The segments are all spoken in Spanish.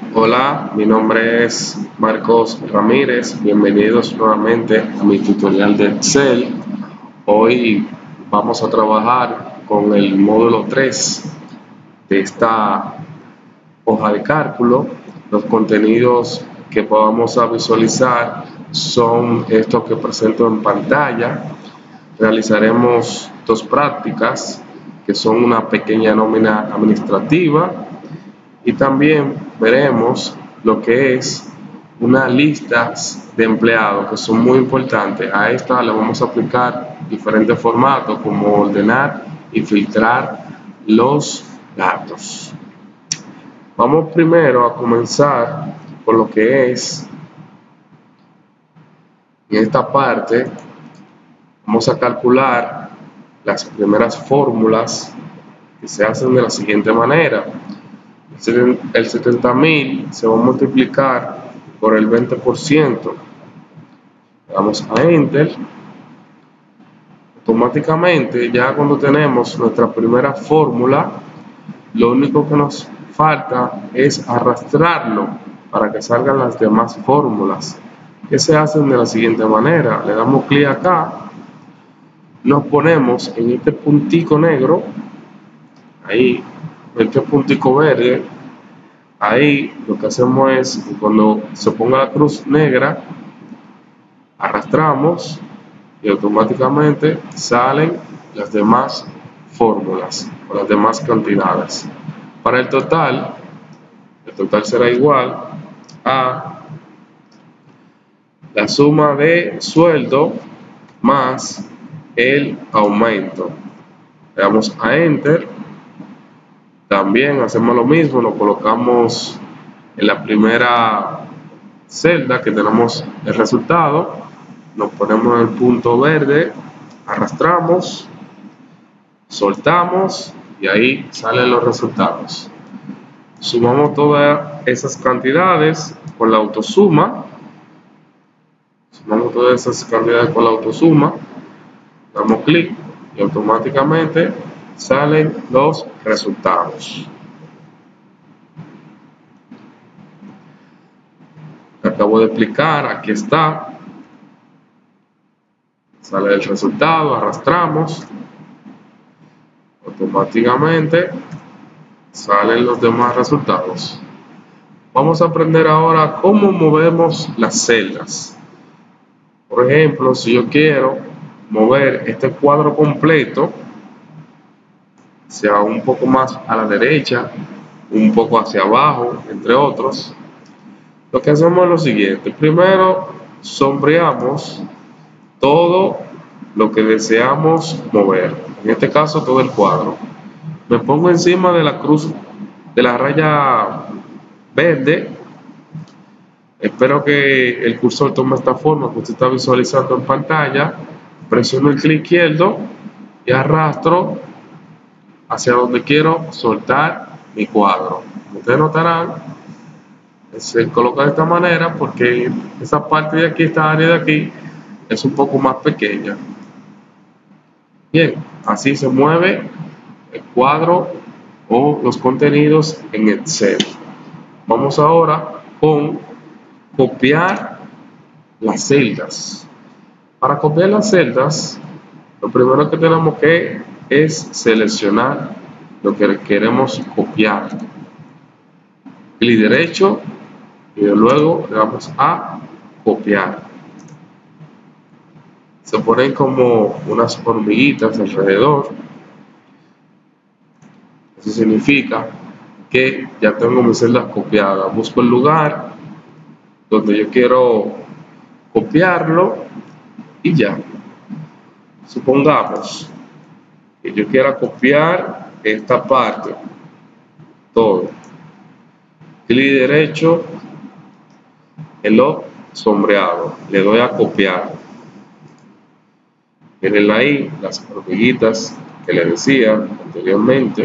Hola, mi nombre es Marcos Ramírez. Bienvenidos nuevamente a mi tutorial de Excel. Hoy vamos a trabajar con el módulo 3 de esta hoja de cálculo. Los contenidos que vamos a visualizar son estos que presento en pantalla. Realizaremos dos prácticas que son una pequeña nómina administrativa y también veremos lo que es una lista de empleados que son muy importantes. A esta le vamos a aplicar diferentes formatos como ordenar y filtrar los datos. Vamos primero a comenzar con lo que es en esta parte. Vamos a calcular las primeras fórmulas que se hacen de la siguiente manera. El 70.000 se va a multiplicar por el 20%. Le damos a Enter. Automáticamente, ya cuando tenemos nuestra primera fórmula, lo único que nos falta es arrastrarlo para que salgan las demás fórmulas, que se hacen de la siguiente manera. Le damos clic acá, nos ponemos en este puntico negro, ahí, este puntico verde. Ahí lo que hacemos es, cuando se ponga la cruz negra, arrastramos y automáticamente salen las demás fórmulas o las demás cantidades. Para el total será igual a la suma de sueldo más el aumento. Le damos a Enter. También hacemos lo mismo, lo colocamos en la primera celda que tenemos el resultado, nos ponemos en el punto verde, arrastramos, soltamos y ahí salen los resultados. Sumamos todas esas cantidades con la autosuma, damos clic y automáticamente salen los resultados. Acabo de explicar, aquí está, sale el resultado, arrastramos, automáticamente salen los demás resultados. Vamos a aprender ahora cómo movemos las celdas. Por ejemplo, si yo quiero mover este cuadro completo hacia un poco más a la derecha, un poco hacia abajo, entre otros, lo que hacemos es lo siguiente. Primero sombreamos todo lo que deseamos mover, en este caso todo el cuadro. Me pongo encima de la cruz de la raya verde. Espero que el cursor tome esta forma que usted está visualizando en pantalla. Presiono el clic izquierdo y arrastro hacia donde quiero soltar mi cuadro. Ustedes notarán, se coloca de esta manera porque esa parte de aquí, esta área de aquí, es un poco más pequeña. Bien, así se mueve el cuadro o los contenidos en Excel. Vamos ahora con copiar las celdas. Para copiar las celdas, lo primero que tenemos que es seleccionar lo que queremos copiar. Clic derecho y luego le vamos a copiar. Se ponen como unas hormiguitas alrededor. Eso significa que ya tengo mis celdas copiadas. Busco el lugar donde yo quiero copiarlo y ya. Supongamos que yo quiera copiar esta parte, todo. Clic derecho en lo sombreado, le doy a copiar. Miren ahí las hormiguitas que les decía anteriormente.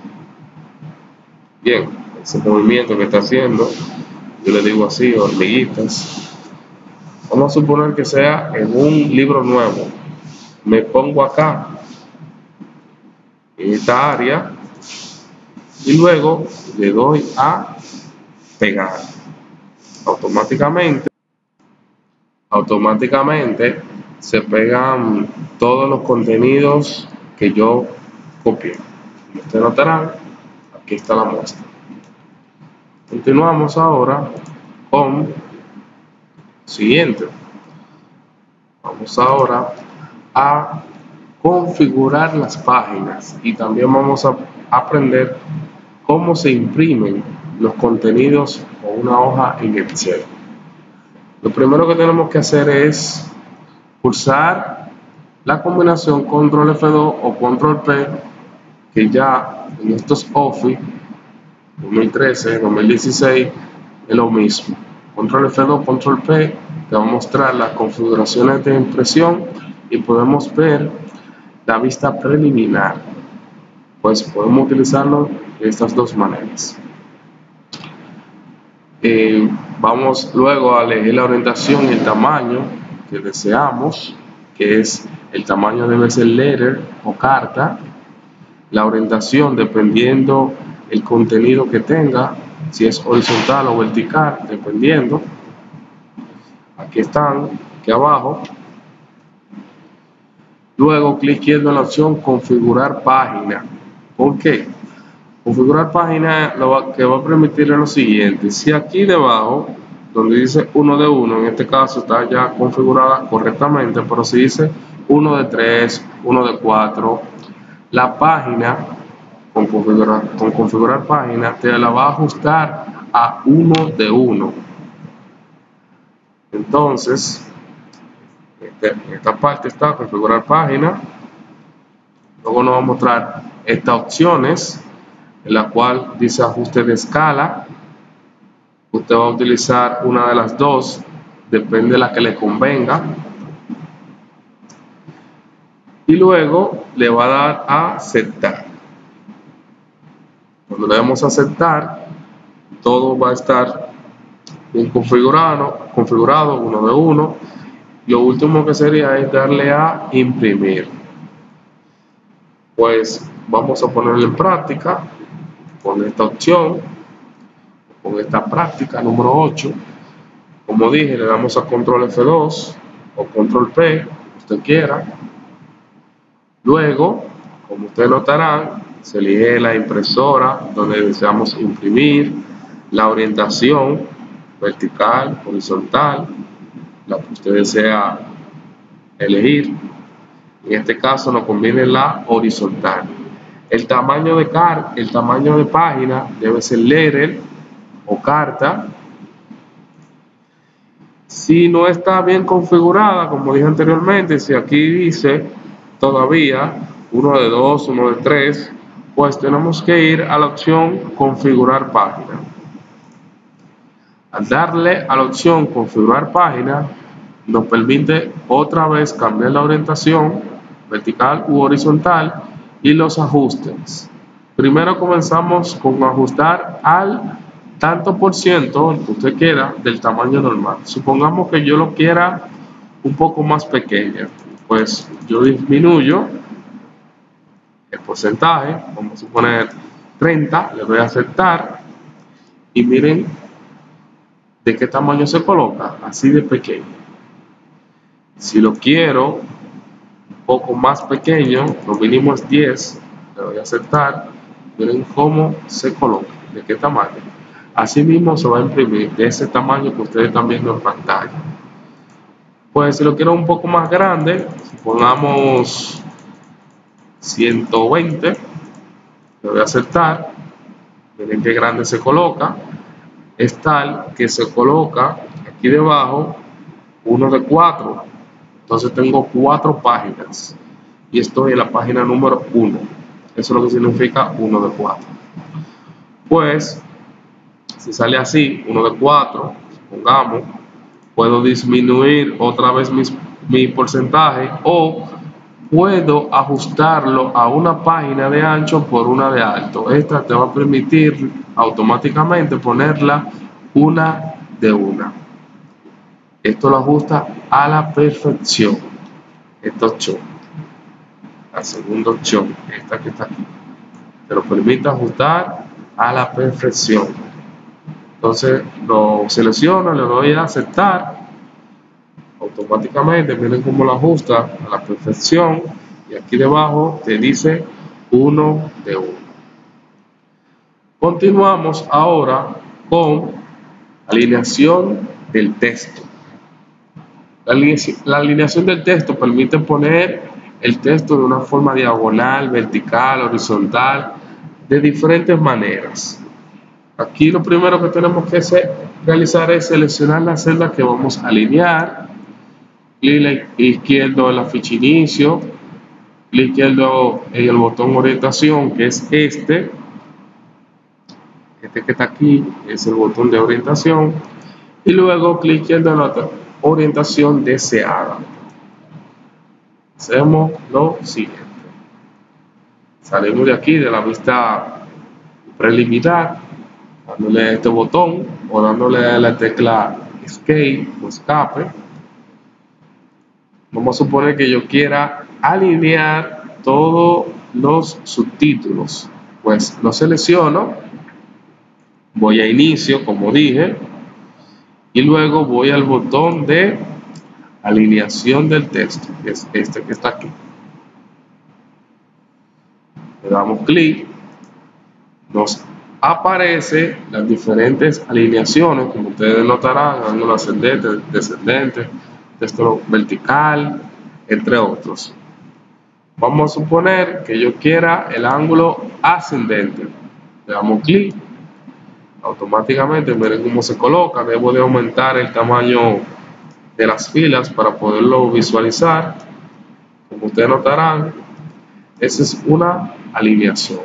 Bien, ese movimiento que está haciendo, yo le digo así, hormiguitas. Vamos a suponer que sea en un libro nuevo. Me pongo acá en esta área y luego le doy a pegar. Automáticamente se pegan todos los contenidos que yo copié. Como ustedes notarán, aquí está la muestra. Continuamos ahora con lo siguiente. Vamos ahora a configurar las páginas y también vamos a aprender cómo se imprimen los contenidos con una hoja en Excel. Lo primero que tenemos que hacer es pulsar la combinación Control F2 o Control P, que ya en estos Office 2013, 2016 es lo mismo. Control F2, Control P te va a mostrar las configuraciones de impresión y podemos ver la vista preliminar. Pues podemos utilizarlo de estas dos maneras. Vamos luego a elegir la orientación y el tamaño que deseamos, que es el tamaño debe ser letter o carta, la orientación dependiendo el contenido que tenga, si es horizontal o vertical, dependiendo. Aquí están, aquí abajo. Luego clic izquierdo en la opción configurar página. ¿Por qué? Configurar página que va a permitir lo siguiente: si aquí debajo donde dice 1 de 1, en este caso está ya configurada correctamente, pero si dice 1 de 3, 1 de 4, la página con configurar página te la va a ajustar a 1 de 1. Entonces en esta parte está configurar página. Luego nos va a mostrar estas opciones, en la cual dice ajuste de escala. Usted va a utilizar una de las dos, depende de la que le convenga. Y luego le va a dar a aceptar. Cuando le damos a aceptar, todo va a estar bien configurado 1 de 1. Lo último que sería es darle a imprimir. Pues vamos a ponerlo en práctica con esta opción, con esta práctica número 8. Como dije, le damos a control F2 o control P, usted quiera. Luego, como ustedes notarán, se elige la impresora donde deseamos imprimir, la orientación vertical, horizontal, la que usted desea elegir. En este caso nos conviene la horizontal. El tamaño de página debe ser letter o carta. Si no está bien configurada, como dije anteriormente, si aquí dice todavía 1 de 2, 1 de 3, pues tenemos que ir a la opción configurar página. Al darle a la opción configurar página, nos permite otra vez cambiar la orientación vertical u horizontal y los ajustes. Primero comenzamos con ajustar al tanto por ciento, el que usted quiera, del tamaño normal. Supongamos que yo lo quiera un poco más pequeño, pues yo disminuyo el porcentaje, vamos a poner 30, le voy a aceptar y miren de qué tamaño se coloca, así de pequeño. Si lo quiero un poco más pequeño, lo mínimo es 10, le doy a aceptar, miren cómo se coloca, de qué tamaño. Así mismo se va a imprimir de ese tamaño que ustedes están viendo en pantalla. Pues si lo quiero un poco más grande, pongamos 120, le doy a aceptar, miren qué grande se coloca. Es tal que se coloca aquí debajo 1 de 4, entonces tengo 4 páginas y estoy en la página número 1. Eso es lo que significa 1 de 4. Pues si sale así 1 de 4, supongamos, puedo disminuir otra vez mi porcentaje o puedo ajustarlo a una página de ancho por una de alto. Esta te va a permitir automáticamente ponerla una de una. Esto lo ajusta a la perfección. Esta opción, la segunda opción, esta que está aquí, te lo permite ajustar a la perfección. Entonces lo selecciono, le doy a aceptar, automáticamente miren cómo lo ajusta a la perfección, y aquí debajo te dice 1 de 1. Continuamos ahora con alineación del texto. La alineación del texto permite poner el texto de una forma diagonal, vertical, horizontal, de diferentes maneras. Aquí lo primero que tenemos que realizar es seleccionar la celda que vamos a alinear, clic izquierdo en la ficha inicio, clic izquierdo en el botón orientación, que es este que está aquí, es el botón de orientación, y luego clic izquierdo en la orientación deseada. Hacemos lo siguiente: salimos de aquí de la vista preliminar, dándole a este botón o dándole a la tecla escape o escape. Vamos a suponer que yo quiera alinear todos los subtítulos, pues lo selecciono, voy a inicio como dije, y luego voy al botón de alineación del texto, que es este que está aquí. Le damos clic, nos aparece las diferentes alineaciones, como ustedes notarán: ángulo ascendente, descendente, texto vertical, entre otros. Vamos a suponer que yo quiera el ángulo ascendente. Le damos clic, automáticamente miren cómo se coloca. Debo de aumentar el tamaño de las filas para poderlo visualizar. Como ustedes notarán, esa es una alineación.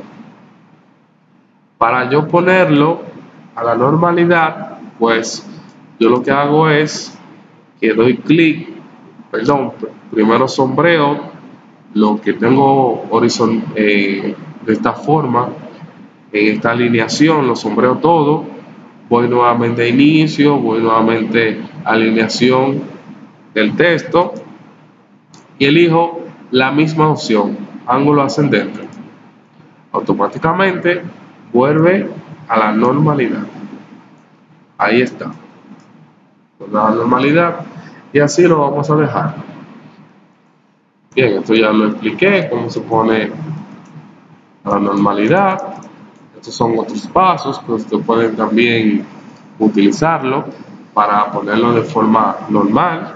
Para yo ponerlo a la normalidad, pues yo lo que hago es que doy clic, primero sombreo lo que tengo de esta forma, en esta alineación, lo sombreo todo, voy nuevamente a inicio, voy nuevamente a alineación del texto y elijo la misma opción, ángulo ascendente. Automáticamente vuelve a la normalidad. Ahí está, vuelve a la normalidad, y así lo vamos a dejar. Bien, esto ya lo expliqué, cómo se pone a la normalidad. Estos son otros pasos que ustedes pueden también utilizarlo para ponerlo de forma normal.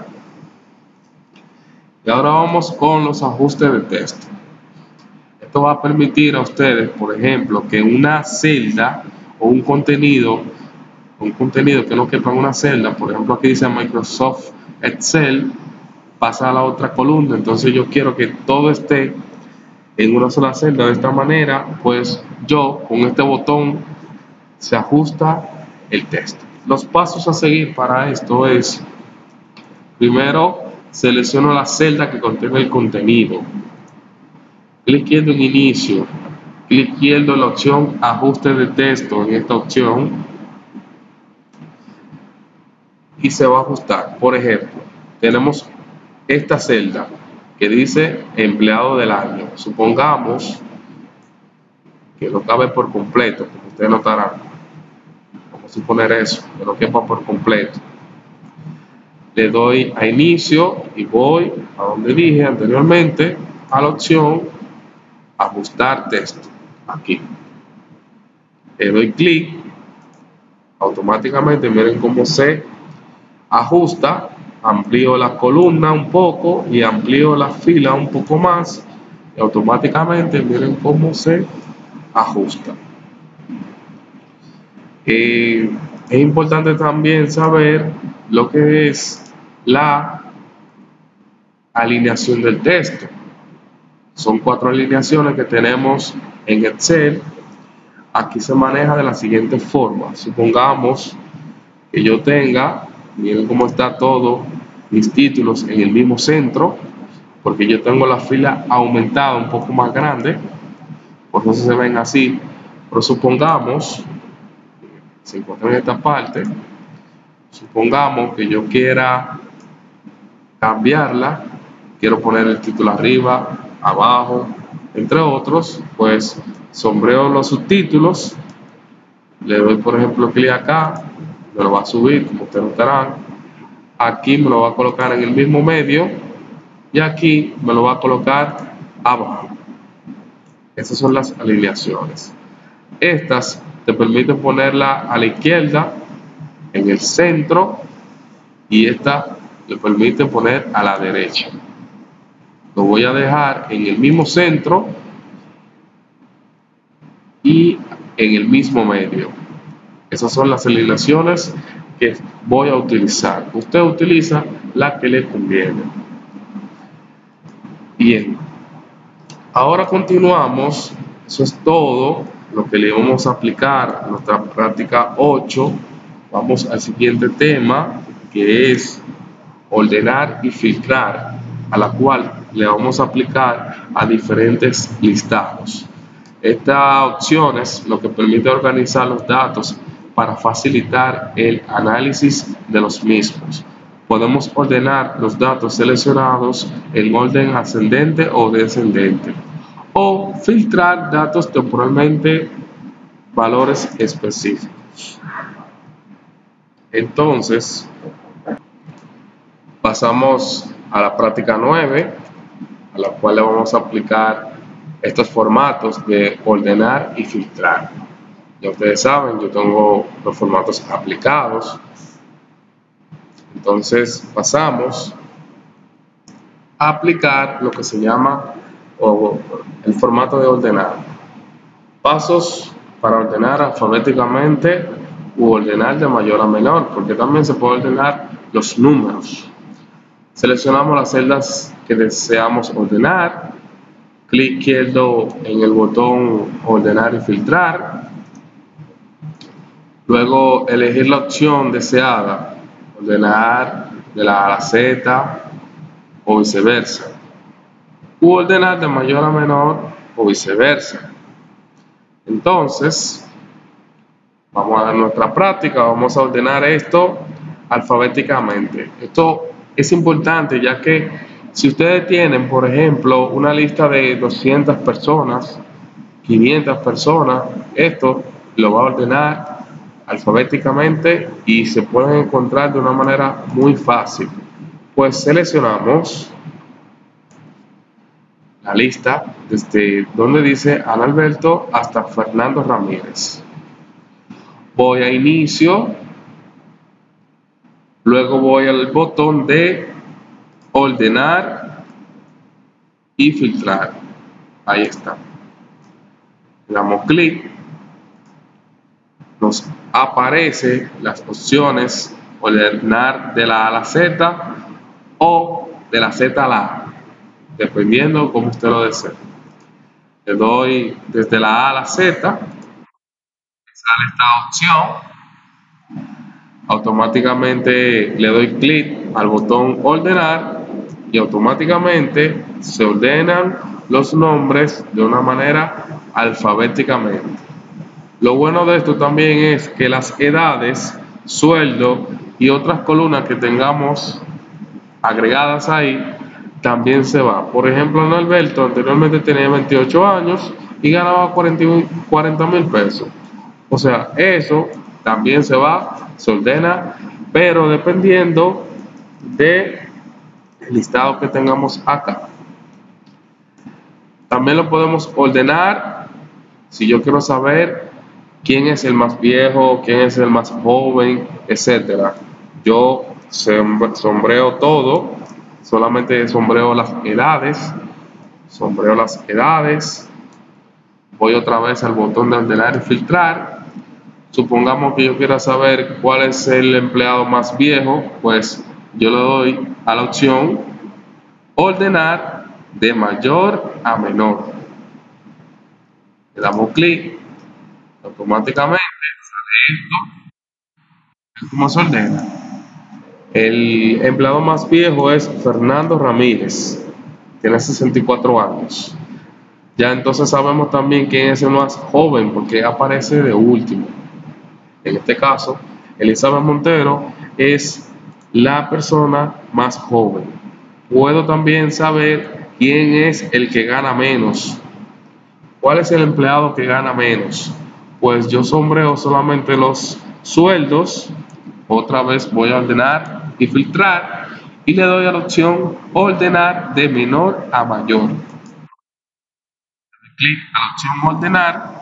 Y ahora vamos con los ajustes de texto. Esto va a permitir a ustedes, por ejemplo, que una celda o un contenido que no quepa en una celda, por ejemplo aquí dice Microsoft Excel, pasa a la otra columna. Entonces yo quiero que todo esté en una sola celda. De esta manera, pues yo con este botón se ajusta el texto. Los pasos a seguir para esto es: primero selecciono la celda que contiene el contenido, clic izquierdo en inicio, clic izquierdo en la opción ajuste de texto, en esta opción, y se va a ajustar. Por ejemplo, tenemos esta celda que dice empleado del año. Supongamos que no cabe por completo, como ustedes notarán. Vamos a suponer eso, que no quepa por completo. Le doy a inicio y voy a donde dije anteriormente, a la opción ajustar texto, aquí. Le doy clic, automáticamente miren cómo se ajusta. Amplío la columna un poco y amplío la fila un poco más, y automáticamente miren cómo se ajusta. Es importante también saber lo que es la alineación del texto. Son 4 alineaciones que tenemos en Excel. Aquí se maneja de la siguiente forma. Supongamos que yo tenga, miren cómo está todo, mis títulos en el mismo centro, porque yo tengo la fila aumentada un poco más grande, por eso se ven así. Pero supongamos, se encuentra en esta parte, supongamos que yo quiera cambiarla, quiero poner el título arriba, abajo, entre otros, pues sombreo los subtítulos, le doy por ejemplo clic acá, me lo va a subir, como ustedes notarán. Aquí me lo va a colocar en el mismo medio y aquí me lo va a colocar abajo. Esas son las alineaciones. Estas te permiten ponerla a la izquierda, en el centro, y esta le permite poner a la derecha. Lo voy a dejar en el mismo centro y en el mismo medio. Esas son las alineaciones que voy a utilizar. Usted utiliza la que le conviene. Bien, ahora continuamos. Eso es todo lo que le vamos a aplicar a nuestra práctica 8. Vamos al siguiente tema, que es ordenar y filtrar, a la cual le vamos a aplicar a diferentes listados. Estas opciones lo que permite organizar los datos para facilitar el análisis de los mismos. Podemos ordenar los datos seleccionados en orden ascendente o descendente, o filtrar datos temporalmente, valores específicos. Entonces, pasamos a la práctica 9, a la cual le vamos a aplicar estos formatos de ordenar y filtrar. Ya ustedes saben, yo tengo los formatos aplicados. Entonces pasamos a aplicar lo que se llama el formato de ordenar. Pasos para ordenar alfabéticamente u ordenar de mayor a menor, porque también se puede ordenar los números. Seleccionamos las celdas que deseamos ordenar, clic izquierdo en el botón ordenar y filtrar, luego elegir la opción deseada, ordenar de la A a la Z o viceversa, u ordenar de mayor a menor o viceversa. Entonces, vamos a dar nuestra práctica, vamos a ordenar esto alfabéticamente. Esto es importante, ya que si ustedes tienen, por ejemplo, una lista de 200 personas, 500 personas, esto lo va a ordenar alfabéticamente y se pueden encontrar de una manera muy fácil. Pues seleccionamos la lista desde donde dice Ana Alberto hasta Fernando Ramírez. Voy a inicio, luego voy al botón de ordenar y filtrar. Ahí está. Le damos clic, nos aparece las opciones ordenar de la A a la Z o de la Z a la A, dependiendo como usted lo desee. Le doy desde la A a la Z, sale esta opción, automáticamente le doy clic al botón ordenar y automáticamente se ordenan los nombres de una manera alfabéticamente. Lo bueno de esto también es que las edades, sueldo y otras columnas que tengamos agregadas ahí también se va. Por ejemplo, Ana Alberto anteriormente tenía 28 años y ganaba 40,000 pesos. O sea, eso también se va, se ordena, pero dependiendo del listado que tengamos acá. También lo podemos ordenar si yo quiero saber quién es el más viejo, quién es el más joven, etcétera. Yo sombreo todo, solamente sombreo las edades, voy otra vez al botón de ordenar y filtrar. Supongamos que yo quiera saber cuál es el empleado más viejo, pues yo le doy a la opción ordenar de mayor a menor. Le damos clic, automáticamente sale esto. ¿Cómo se ordena? El empleado más viejo es Fernando Ramírez, tiene 64 años. Ya entonces sabemos también quién es el más joven, porque aparece de último. En este caso, Elizabeth Montero es la persona más joven. Puedo también saber quién es el que gana menos. ¿Cuál es el empleado que gana menos? Pues yo sombreo solamente los sueldos Otra vez voy a ordenar y filtrar y le doy a la opción ordenar de menor a mayor. Clic a la opción ordenar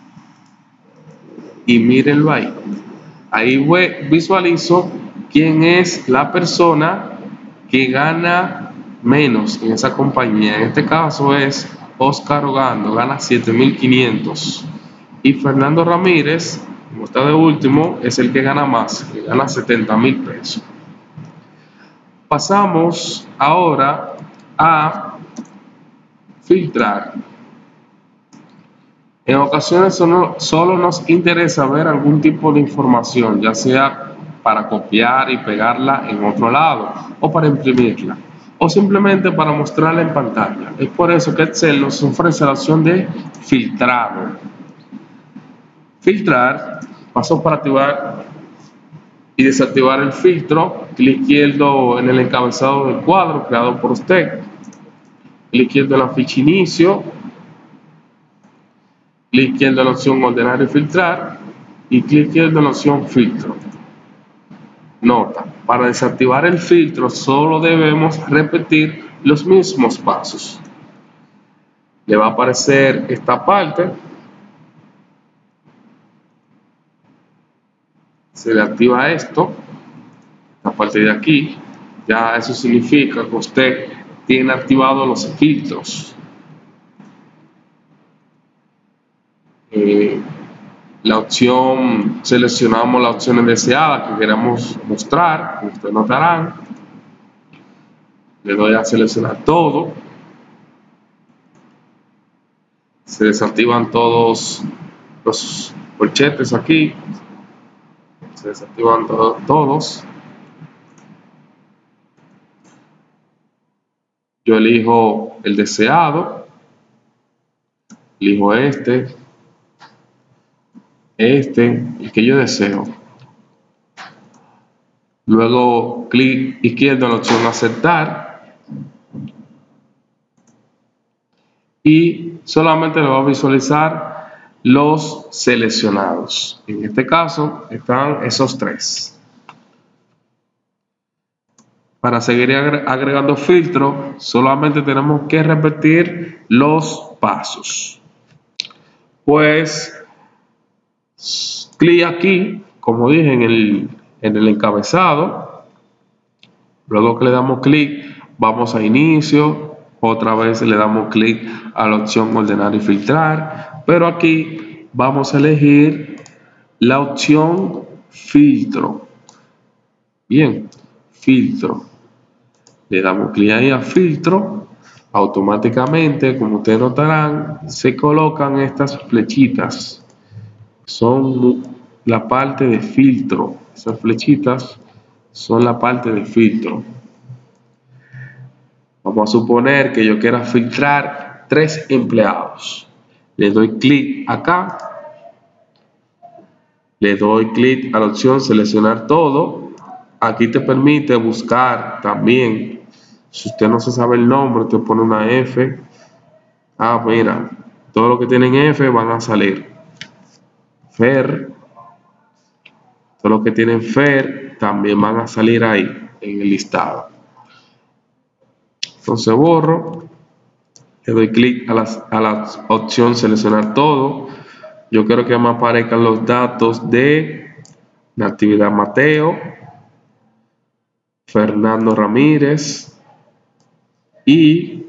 y mírenlo ahí. Ahí visualizo quién es la persona que gana menos en esa compañía. En este caso es Oscar Ogando, gana 7.500. Y Fernando Ramírez, como está de último, es el que gana más, que gana 70.000 pesos. Pasamos ahora a filtrar. En ocasiones solo nos interesa ver algún tipo de información, ya sea para copiar y pegarla en otro lado, o para imprimirla, o simplemente para mostrarla en pantalla. Es por eso que Excel nos ofrece la opción de filtrado. Filtrar, paso para activar y desactivar el filtro. Clic izquierdo en el encabezado del cuadro creado por usted, clic izquierdo en la ficha inicio, clic izquierdo en la opción ordenar y filtrar y clic izquierdo en la opción filtro. Nota, para desactivar el filtro solo debemos repetir los mismos pasos. Le va a aparecer esta parte, se le activa esto, a partir de aquí, ya eso significa que usted tiene activados los filtros. La opción, seleccionamos las opciones deseadas que queremos mostrar, como ustedes notarán. Le doy a seleccionar todo. Se desactivan todos los corchetes aquí. Se desactivan todos. Yo elijo el deseado. Elijo este, el que yo deseo. Luego clic izquierdo en la opción aceptar y solamente le va a visualizar los seleccionados. En este caso están esos tres. Para seguir agregando filtros solamente tenemos que repetir los pasos. Pues clic aquí, como dije, en el encabezado. Luego que le damos clic, vamos a inicio. Otra vez le damos clic a la opción ordenar y filtrar. Pero aquí vamos a elegir la opción filtro. Bien, filtro. Le damos clic ahí a filtro. Automáticamente, como ustedes notarán, se colocan estas flechitas. Son la parte de filtro. Esas flechitas son la parte de filtro. Vamos a suponer que yo quiera filtrar 3 empleados. Le doy clic acá. Le doy clic a la opción seleccionar todo. Aquí te permite buscar también. Si usted no se sabe el nombre, te pone una F. Ah, mira, todo lo que tienen F van a salir. Fer. Todo lo que tienen Fer también van a salir ahí en el listado. Entonces borro, le doy clic a la opción seleccionar todo. Yo quiero que me aparezcan los datos de Natividad Mateo, Fernando Ramírez y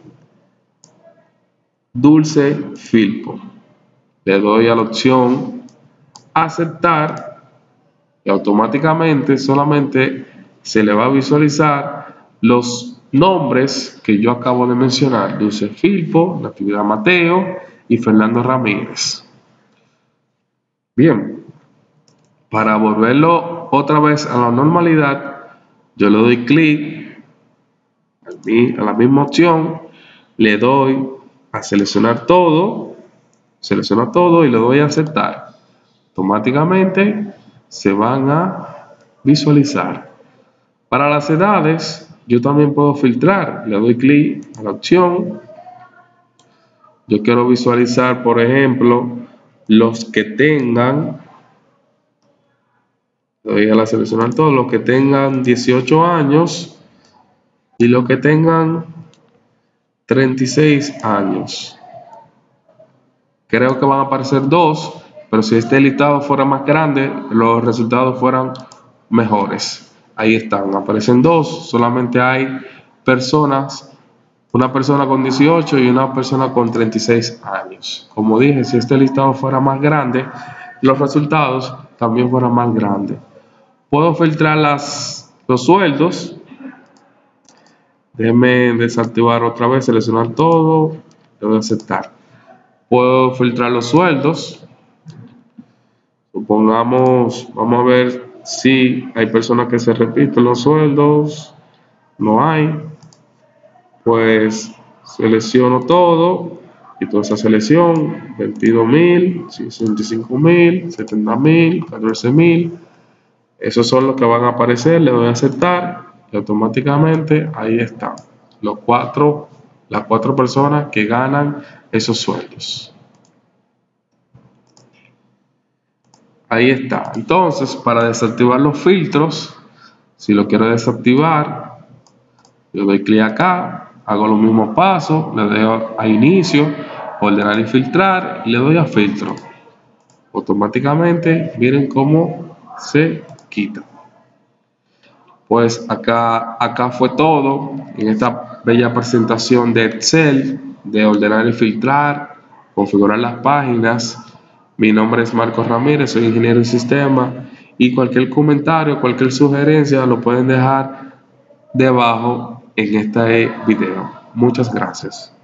Dulce Filpo. Le doy a la opción aceptar y automáticamente solamente se le va a visualizar los nombres que yo acabo de mencionar: Dulce Filpo, Natividad Mateo y Fernando Ramírez. Bien, para volverlo otra vez a la normalidad, yo le doy clic a la misma opción, le doy a seleccionar todo, y le doy a aceptar. Automáticamente se van a visualizar. Para las edades, yo también puedo filtrar. Le doy clic a la opción. Yo quiero visualizar, por ejemplo, los que tengan Le doy a la seleccionar todos los que tengan 18 años y los que tengan 36 años. Creo que van a aparecer dos, pero si este listado fuera más grande, los resultados fueran mejores. Ahí están, aparecen dos, solamente hay personas, una persona con 18 y una persona con 36 años. Como dije, si este listado fuera más grande, los resultados también fueran más grandes. Puedo filtrar los sueldos. Déjenme desactivar otra vez, seleccionar todo, le doy a aceptar. Puedo filtrar los sueldos. Supongamos, vamos a ver si hay personas que se repiten los sueldos. No hay. Pues selecciono todo y toda esa selección: 22.000, 65.000, 70.000, 14.000. Esos son los que van a aparecer. Le doy a aceptar y automáticamente ahí están las cuatro personas que ganan esos sueldos. Ahí está. Entonces, para desactivar los filtros, si lo quiero desactivar, le doy clic acá, hago los mismos pasos, le doy a inicio, ordenar y filtrar, y le doy a filtro. Automáticamente, miren cómo se quita. Pues acá fue todo en esta bella presentación de Excel, de ordenar y filtrar, configurar las páginas. Mi nombre es Marcos Ramírez, soy ingeniero en sistemas, y cualquier comentario, cualquier sugerencia lo pueden dejar debajo en este video. Muchas gracias.